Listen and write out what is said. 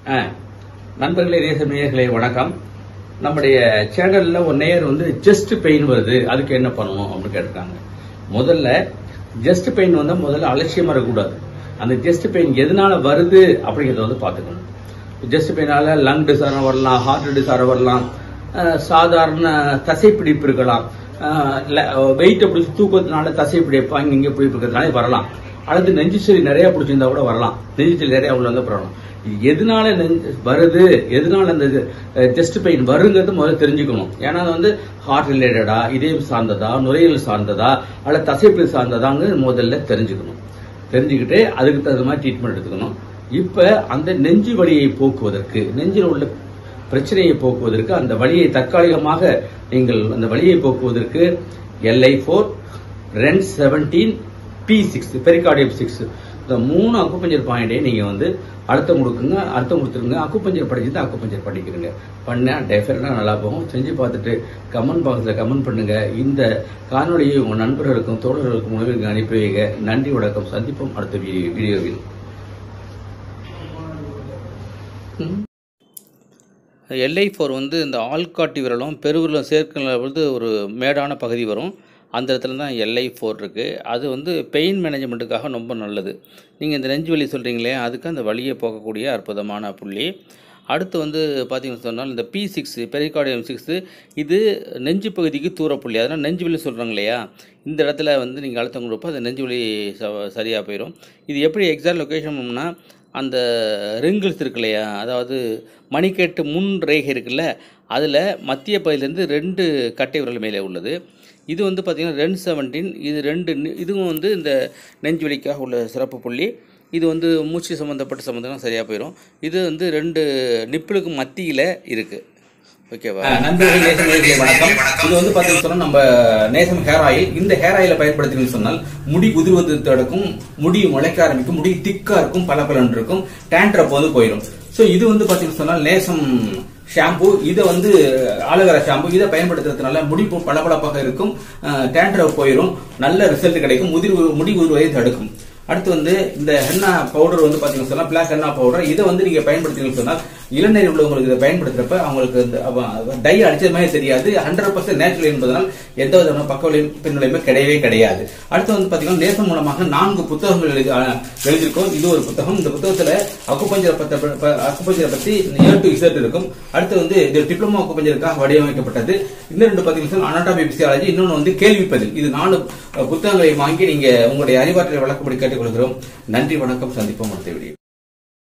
நண்பர்களே, நேயர்களே வணக்கம். நம்முடைய சேனல்ல ஒரு நேயர் செஸ்ட் பெயின் வருது, அதுக்கு என்ன பண்ணணும் அப்படின்னு கேட்டிருக்காங்க. முதல்ல ஜஸ்ட் பெயின் முதல்ல அலட்சியமா இருக்கக்கூடாது. அந்த ஜஸ்ட் பெயின் எதனால வருது அப்படிங்கறத பாத்துக்கணும். ஜஸ்ட் பெயினால லங் டிசார்டர் வரலாம், ஹார்ட் டிசார்டர் வரலாம், சாதாரண தசைப்பிடிப்பு இருக்கலாம், வெயிட் பிடிச்சி தூக்கத்தினால தசைப்பிடிப்பு இங்க பிடிப்பு இருக்கிறதுனால வரலாம், அல்லது நெஞ்சு சளி நிறைய பிடிச்சிருந்தா கூட வரலாம், நெஞ்சு சளி நிறைய உள்ள வரலாம். எதனால வருது, எதனால அந்த ஜஸ்ட் பெயின் வருங்கிறது முதல்ல தெரிஞ்சுக்கணும். ஏன்னா ஹார்ட் ரிலேட்டடா, இதயம் சார்ந்ததா, நுரையீரல் சார்ந்ததா, அல்ல தசைப்பிடி சார்ந்ததாங்க முதல்ல தெரிஞ்சுக்கணும். தெரிஞ்சுக்கிட்டு அதுக்கு தகுந்த மாதிரி ட்ரீட்மெண்ட் எடுத்துக்கணும். இப்ப அந்த நெஞ்சு வலியை போக்குவதற்கு, நெஞ்சில் உள்ள பிரச்சனையை போக்குவதற்கு, அந்த வலியை தற்காலிகமாக நீங்கள் அந்த வலியை போக்குவதற்கு LI4, REN17, P6 பெரிகார்டியம் 6 இந்த 3 அக்குபஞ்சர் பாயிண்டே நீங்க அழுத்தம் கொடுக்குங்க, அழுத்தம் கொடுத்துருங்க. அக்குபஞ்சர் படிச்சுட்டு அக்குபஞ்சர் பண்ணிக்கிறீங்க. பண்ண டெஃபினட்டா நல்லா போகும். செஞ்சு பார்த்துட்டு கமெண்ட் பாக்ஸ்ல கமெண்ட் பண்ணுங்க. இந்த காணொலியை உங்க நண்பர்களுக்கும் தோழர்களுக்கும் உணவுக்கு அனுப்பி வைங்க. நன்றி, வணக்கம். சந்திப்போம் அடுத்த வீடியோவில். LI4 இந்த ஆள்காட்டி விரலும் பெருவிரலும் சேர்க்கிற ஒரு மேடான பகுதி வரும். அந்த இடத்துல தான் LI4 இருக்குது. அது பெயின் மேனேஜ்மெண்ட்டுக்காக ரொம்ப நல்லது. நீங்கள் இந்த நெஞ்சு வலி சொல்கிறீங்களே, அதுக்கு அந்த வலியை போக்கக்கூடிய அற்புதமான புள்ளி. அடுத்து பார்த்தீங்கன்னு சொன்னால் இந்த P6 பெரிகார்டியம் 6 இது நெஞ்சு பகுதிக்கு தூர புள்ளி. அதனால் நெஞ்சு வலி சொல்கிறாங்க இல்லையா, இந்த இடத்துல நீங்கள் அழுத்தம் கொடுப்போம், அந்த நெஞ்சு வலி சரியாக போயிடும். இது எப்படி எக்ஸாக்ட் லொக்கேஷன்னா, அந்த ரிங்கிள்ஸ் இருக்கு இல்லையா, அதாவது மணிக்கட்டு முன் ரேகை இருக்குல்ல, அதில் மத்திய பகுதியிலேருந்து 2 கட்டை விரல் மேலே உள்ளது. இது பார்த்தீங்கன்னா REN17, இது இதுவும் இந்த நெஞ்சு வலிக்காக உள்ள சிறப்பு புள்ளி. இது மூச்சு சம்மந்தப்பட்ட சரியாக போயிடும். இது 2 நிப்பிளுக்கு மத்தியில் இருக்குது. ஓகேவா நண்பர்களே, வணக்கம். இது பார்த்தீங்கன்னா நம்ம நேசம் ஹேர் ஆயில். இந்த ஹேர் ஆயிலை பயன்படுத்தினு சொன்னால் முடி உதிர்வது தடுக்கும், முடி முளைக்க ஆரம்பிக்கும், முடி திக்கா இருக்கும், பல இருக்கும், டேண்ட்ரப் போயிடும். சோ இது பார்த்தீங்கன்னு சொன்னால் நேசம் ஷாம்பு. இதை ஆலோவேரா ஷாம்பு, இதை பயன்படுத்துறதுனால முடி பளபளப்பாக இருக்கும், டேண்ட்ரப் போயிடும், நல்ல ரிசல்ட் கிடைக்கும், முடி உதிர்வதை தடுக்கும். அடுத்து இந்த ஹென்னா பவுடர் பாத்தீங்கன்னா சொன்னா பிளாக் ஹென்னா பவுடர். இதை நீங்க பயன்படுத்தீங்கன்னு சொன்னா இளநீர் உள்ளவங்களுக்கு இதை பயன்படுத்துறப்ப அவங்களுக்கு டை அடிச்சது மாதிரி தெரியாது. 100% நேச்சுரல் என்பதனால் எந்த விதமான பக்க பின்விளைவுமே கிடையவே கிடையாது. அடுத்து பாத்தீங்கன்னா நேசம் மூலமாக 4 புத்தகங்கள் எழுதியிருக்கோம். இது ஒரு புத்தகம். இந்த புத்தகத்துல அக்குபஞ்சரை பத்தி A to Z இருக்கும். அடுத்து இது டிப்ளமோ அக்குபஞ்சருக்காக வடிவமைக்கப்பட்டது. இந்த 2 பாத்தீங்கன்னா அனாட்டமி பிசியாலஜி, இன்னொன்னு கேள்வி பதில். இது 4 புத்தகங்களை வாங்கி நீங்க உங்களுடைய அறிவாற்றலை வழக்கப்படி கேட்டுக்கொள்கிறோம். நன்றி, வணக்கம். சந்திப்போம் அடுத்த வீடியோ.